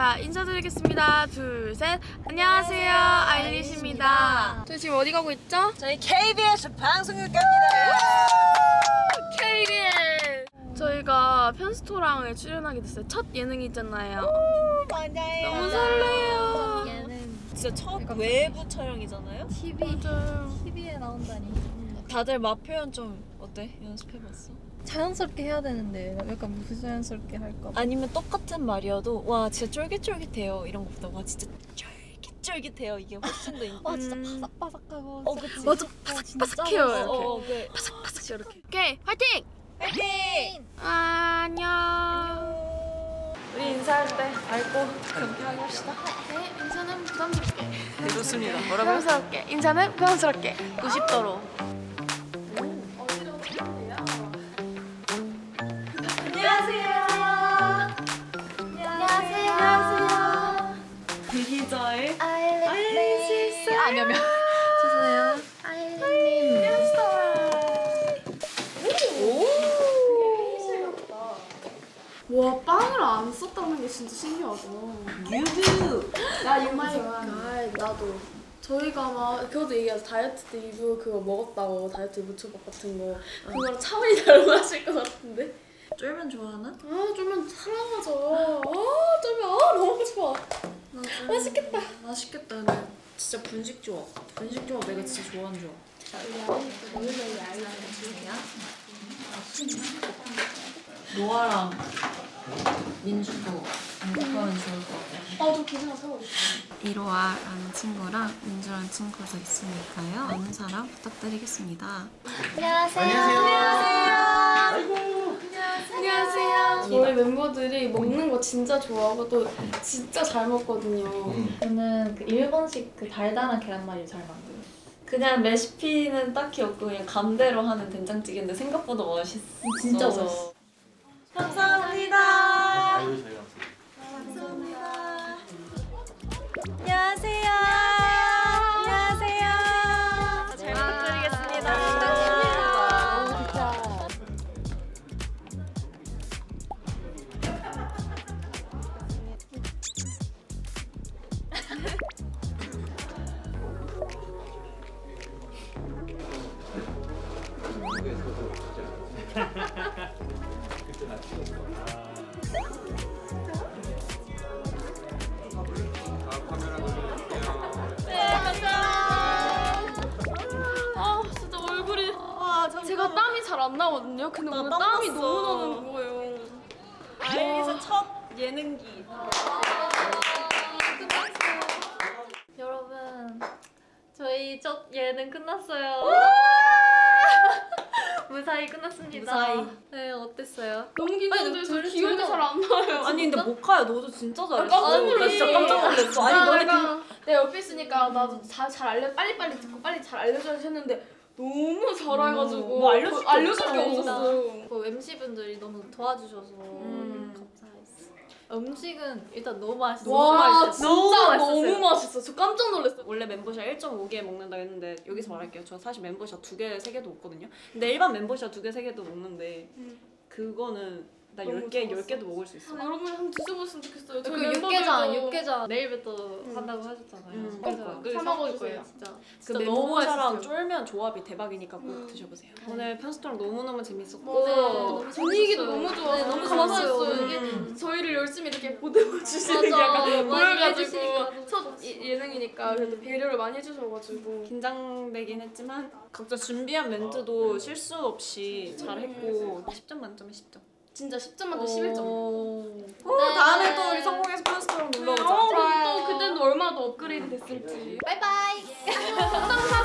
자, 인사드리겠습니다. 둘, 셋. 안녕하세요, 아일리시입니다. 저희 지금 어디 가고 있죠? 저희 KBS 방송국입니다. KBS! 저희가 편스토랑에 출연하게 됐어요. 첫 예능이잖아요. 맞아요. 너무 설레요. 얘는 진짜 첫 외부 촬영이잖아요? TV에 나온다니. 다들 맛 표현 좀 어때? 연습해봤어? 자연스럽게 해야 되는데 약간 부자연스럽게 할까 봐. 아니면 똑같은 말이어도 와 진짜 쫄깃쫄깃해요 이런 것보다 와 진짜 쫄깃쫄깃해요 이게 훨씬 더 와 진짜 바삭바삭하고 그치. 맞아, 바삭바삭해요. 이렇게. 그래. 바삭바삭 이렇게. 오케이, 화이팅! 화이팅! 안녕. 우리 인사할 때 밝고 경쾌하게 합시다. 네, 인사는 부담스럽게. 네, 좋습니다. 뭐라고요? 부담스럽게. 인사는 부담스럽게. 90도로. 안녕하세요. 비기자의 아일리시. 아니면 죄송해요. 아일리님. 와, 빵을 안 썼다는 게 진짜 신기하다. 유부! 나 유마이 갓. 나도. 저희가 막 그것도 얘기해서 다이어트 때 유부 그거 먹었다고, 다이어트 유부초밥 같은 거. 그거랑 차원이 다르실 것 같은데? 쫄면 좋아하나? 아, 쫄면 사랑하죠. 아, 쫄면 너무 좋아. 맛있겠다. 맛있겠다. 근데 진짜 분식 조합. 분식 조합 내가 진짜 좋아하는 조합. 노아랑 민주도 언급하면 좋을 것 같아. 아, 저 기사 사고 싶어. 이로아라는 친구랑 민주라는 친구도 있으니까요. 아는 사람 부탁드리겠습니다. 안녕하세요. 저희 멤버들이 먹는 거 진짜 좋아하고 또 진짜 잘 먹거든요. 저는 그 일본식 그 달달한 계란말이 잘 만들어요. 그냥 레시피는 딱히 없고 그냥 감대로 하는 된장찌개인데 생각보다 맛있어. 진짜 맛있어. 감사합니다. 감사합니다. 안녕하세요. 안녕하세요. 잘 부탁드리겠습니다. 아, 진짜 얼굴이 제가 땀이 잘 안 나거든요. 근데 오늘 땀 땀이 났어. 너무 나는 거예요. 아일리시 첫 예능기. 여러분, 저희 첫 예능 끝났어요. 무사히 끝났습니다. 무사히. 네, 어땠어요? 너무 긴장돼. 저 둘- 기억이 둘 잘 안 나요. 아니 근데 모카야 너도 진짜 잘했어. 깜짝 놀랐어. 나 진짜 깜짝 놀랐어. 아니 너네 내 옆에 있으니까 나도 잘 빨리빨리 듣고 빨리 잘 알려줘야지 했는데 너무 잘해가지고 뭐 알려줄 게 알려줄 게 없다. 없었어. 그 MC분들이 너무 도와주셔서 감사했어. 음식은 일단 너무 맛있어. 와, 진짜 너무 너무 맛있었어요. 맛있어. 저 깜짝 놀랐어요. 원래 멤버샷 1.5개 먹는다 했는데 여기서 말할게요. 저 사실 멤버샷 2개, 3개도 먹거든요. 근데 일반 멤버샷 2개, 3개도 먹는데 그거는 나 너무 10개, 좋았어. 10개도 먹을 수 있어. 여러분 한번 드셔보셨으면 좋겠어요. 그 저희 육개장 내일부터 한다고 하셨잖아요. 그래서 그 사 먹을 거예요. 진짜. 그 진짜 너무 멤버샷랑 맛있어요. 쫄면 조합이 대박이니까 꼭 드셔보세요. 오늘 편스토랑 너무너무 재밌었고 맞아요. 분위기도 너무 좋아서 네, 너무 너무 감사했어요. 좋았어요. 이게 저희를 열심히 이렇게 보듬어 주시는 게 맞아. 약간 많이 해주시니까 보여가지고 너무 첫 예능이니까 그래도 배려를 많이 해주셔가지고 긴장되긴 했지만 각자 준비한 멘트도 실수 없이 잘했고 10점 만점에 10점. 진짜 10점 만점 11점. 다음에 또 우리 성공해서 편스토랑 놀러 오자. 그럼 또 그때는 얼마나 더 업그레이드 됐을지. 바이바이. 감사합니다.